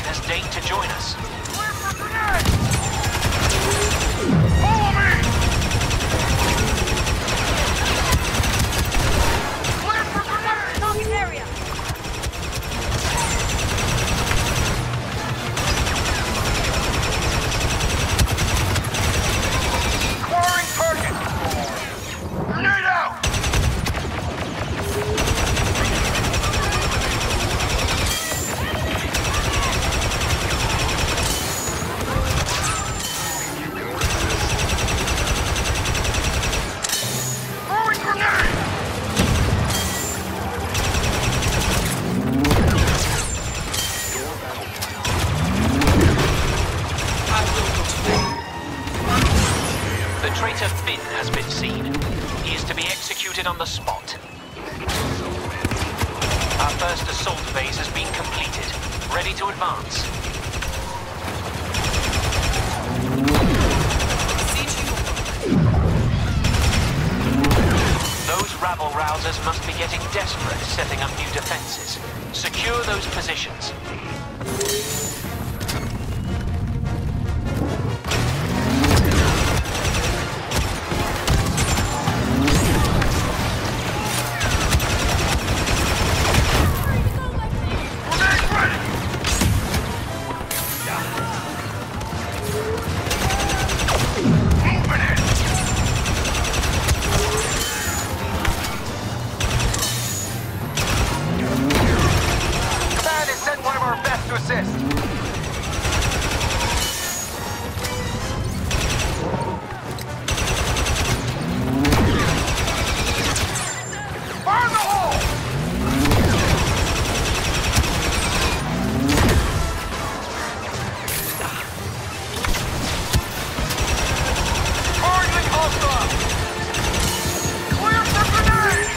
Line has deigned to join us. Clear for grenade! Follow me! Clear for grenade! Target area! Acquiring target! Grenade out! Throwing grenade! The traitor Finn has been seen. He is to be executed on the spot. Our first assault phase has been completed. Ready to advance. Those rabble-rousers must be getting desperate, setting up new defenses. Secure those positions. Grenade ready! Moving in! Command has sent one of our best to assist. Fire in the hole! Targeting hostile! Clear for grenade!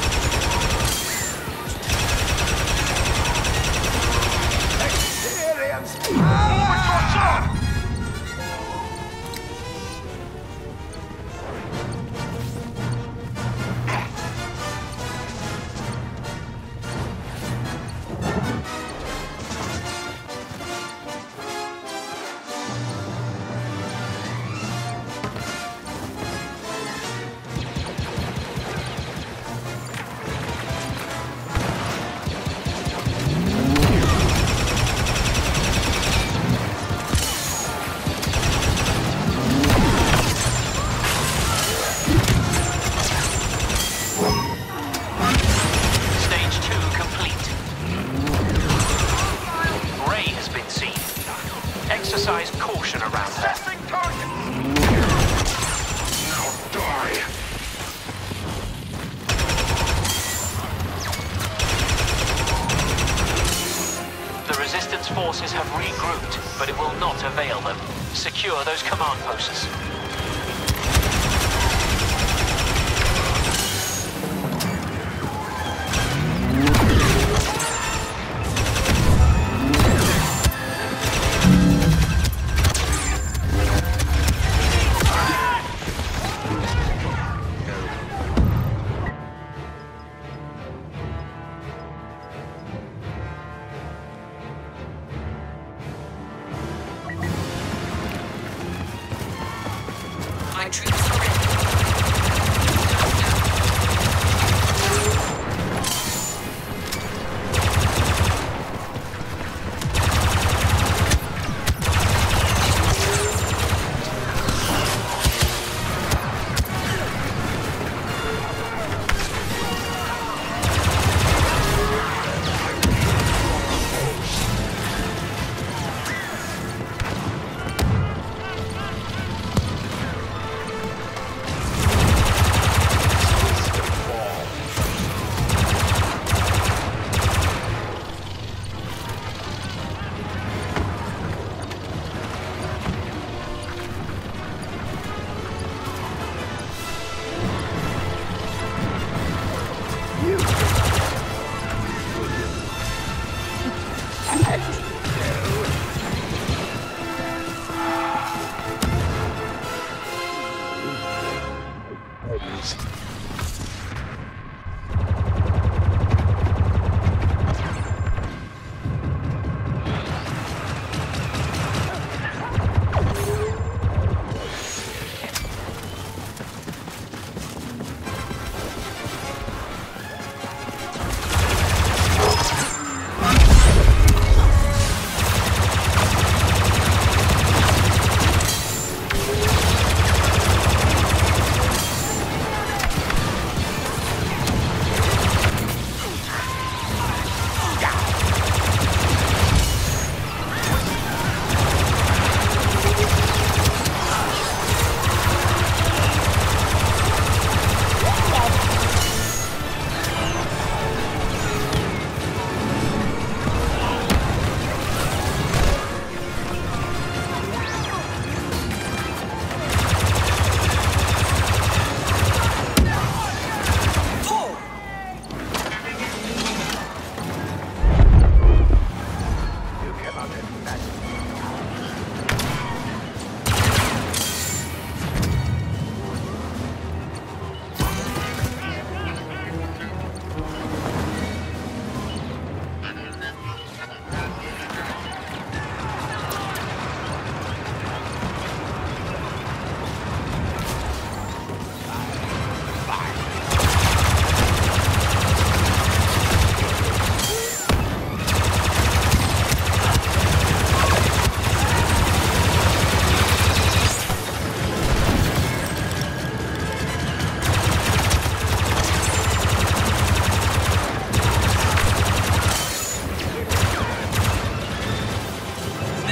Experience! Moving to assault! Stage 2 complete. Ray has been seen. Exercise caution around her. Testing target! Now die! The Resistance forces have regrouped, but it will not avail them. Secure those command posts. My troops are ready.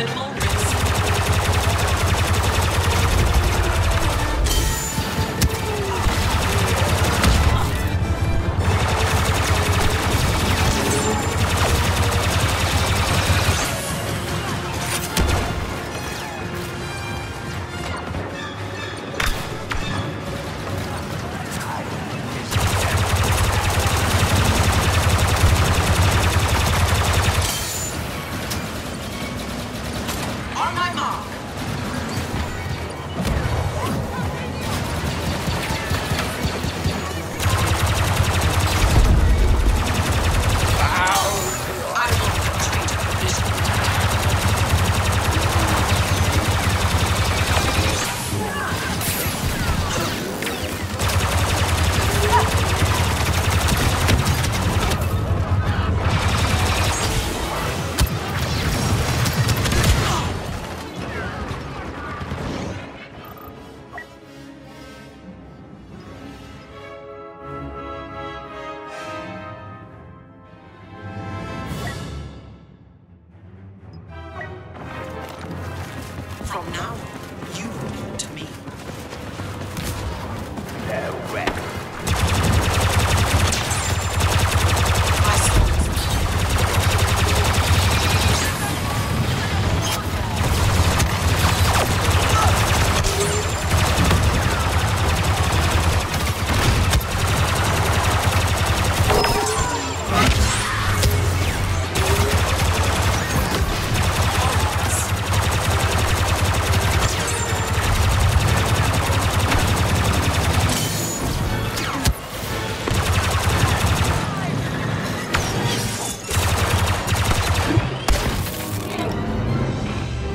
Minimal risk. On my mark. I will retreat to position. From now on, you report to me. I saw this.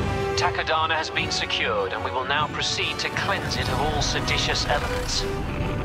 Takodana has been secured, and we will now proceed to cleanse it of all seditious elements.